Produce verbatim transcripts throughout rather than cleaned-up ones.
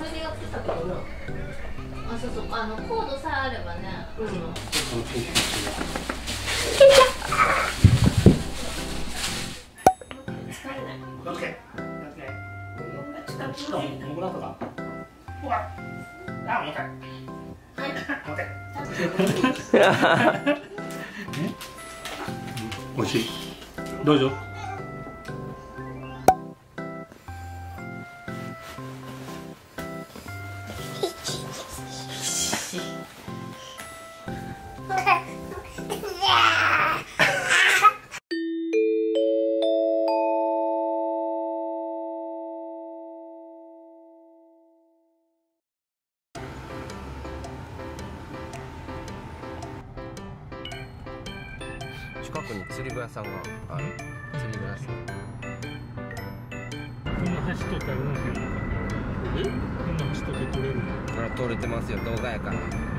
れでやってたけどな。あ、そうそう、あのコードさえあればね。うん。疲れない。オッケー。オッケー。ちょっと重くなったか。ほら。あ、重たい。はい。重たい。 美味しい。どうぞ。 近くに釣り具屋さんがある。釣り具屋さん。 この橋とかあるんですよ。え？この橋とか取れる。 あら、撮れてますよ、動画やから。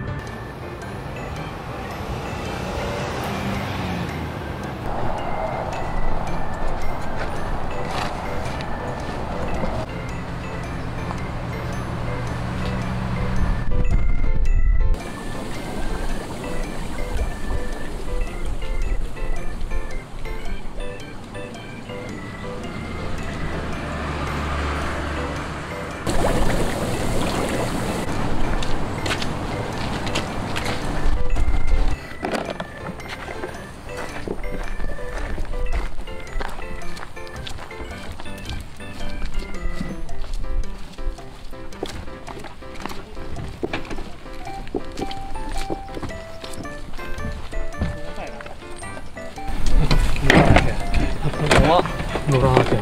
乗らなきゃ。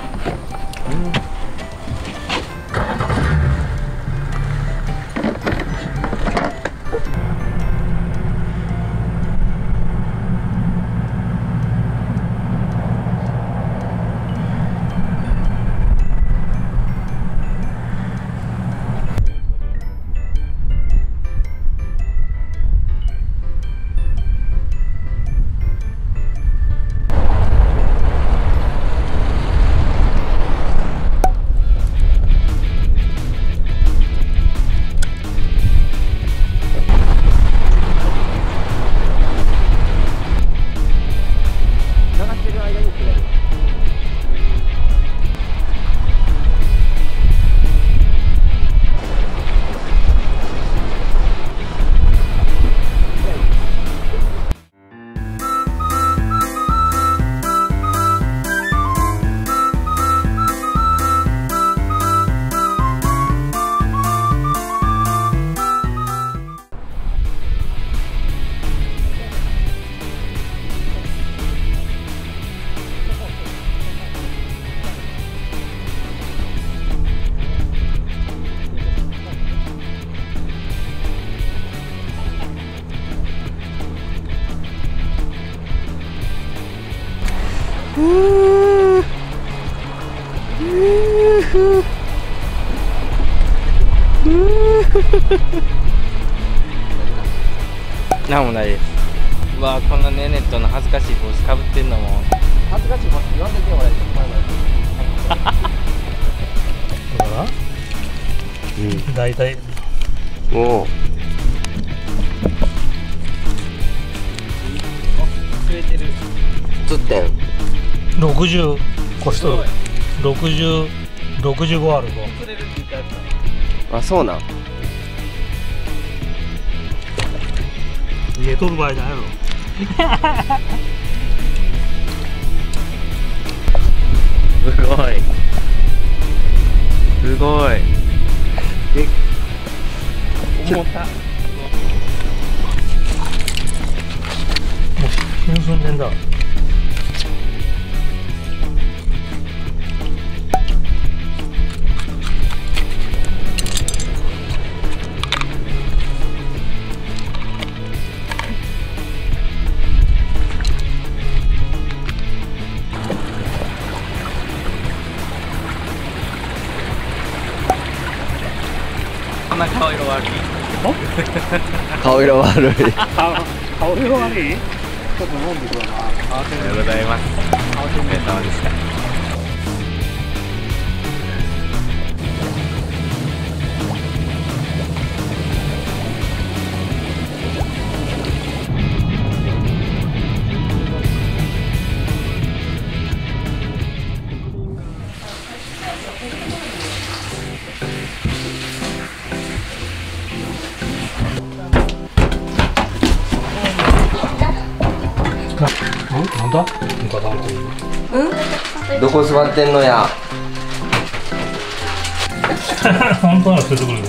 なんもないです。うわー、こんなねネットの恥ずかしい帽子かぶってんのも恥ずかしい帽子言わんといてよ、俺。 だからうん大体おお釣れてる。釣ってんろくじゅうコストろくじゅう、ろくじゅうごあるぞ。 釣れるって言ったやつ。あ、そうなん。 寝とる場合だよ。 すごい。すごい。え、重た。もう死ぬ寸前だ。 こんな顔色悪い。顔色悪い。 顔色悪い。ちょっと飲んでください。 ありがとうございます。お疲れ様でした。 どこ座ってんのや。 本当なの出てくるね。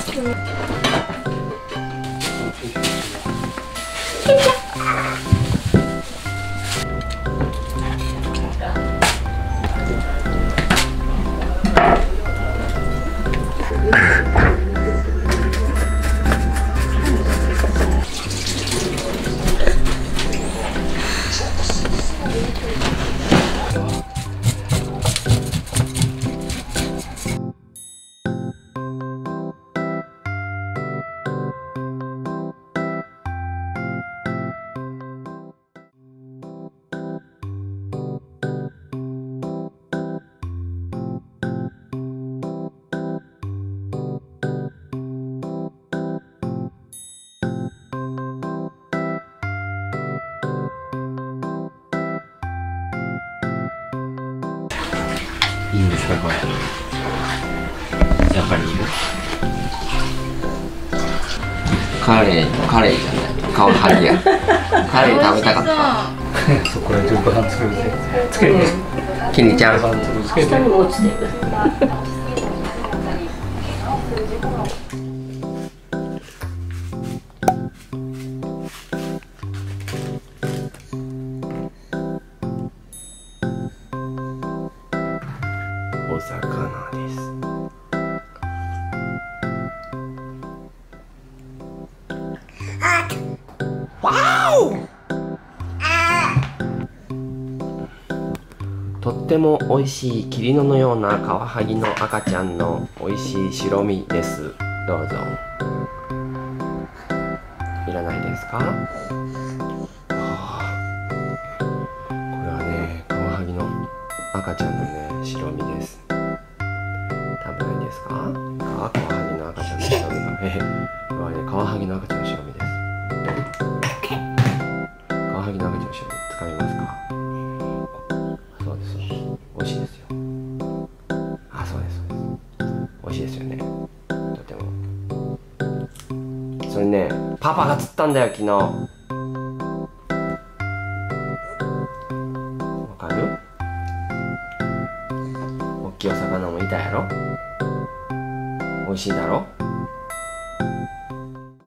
いいんですかこれ。やっぱりいる。カレー、カレーじゃない。カワハギや。カレー食べたかった。 そこら中ご飯作るでつけて。 きにちゃん。 下にも落ちてる。 お魚です。とっても美味しいキリノのようなカワハギの赤ちゃんの美味しい白身です。どうぞ。いらないですか？これはね、カワハギの赤ちゃんのね、白身です。食べないですか？あ、カワハギの赤ちゃんの白身が、えこれはね、カワハギの赤ちゃんの白身です。カワハギの赤ちゃんの白身使いますか？そうです。美味しいですよ。あ、そうですそうです。美味しいですよね。とても。それね、パパが釣ったんだよ昨日。わかる？大きいお魚もいたやろ。美味しいだろ。